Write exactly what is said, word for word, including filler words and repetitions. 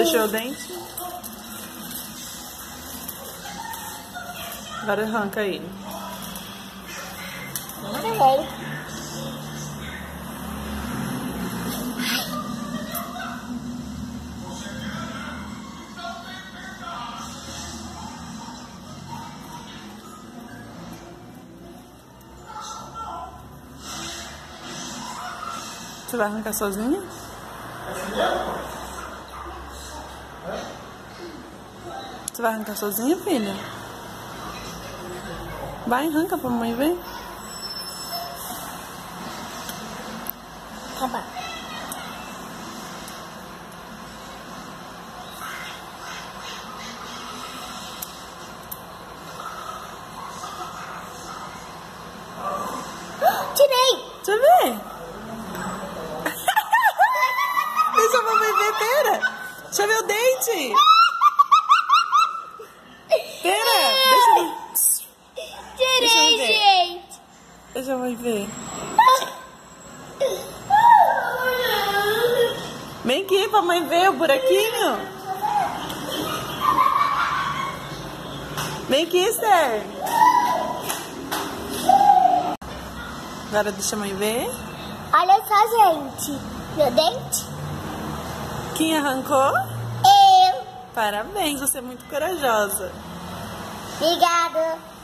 Fechou o dente? Agora arranca ele. Arranquei. Você vai arrancar sozinha? Você vai arrancar sozinha, filha? Vai, arranca pra mamãe ver. Tá bom. Tirei! Deixa eu ver. Deixa a mamãe ver, pera. Deixa eu ver o dente. Pera, deixa eu ver. Tirei, gente! Deixa a mãe ver. Vem aqui pra mãe ver o buraquinho. Vem aqui, Esther. Agora deixa a mãe ver. Olha só, gente. Meu dente. Quem arrancou? Eu. Parabéns, você é muito corajosa. Obrigada.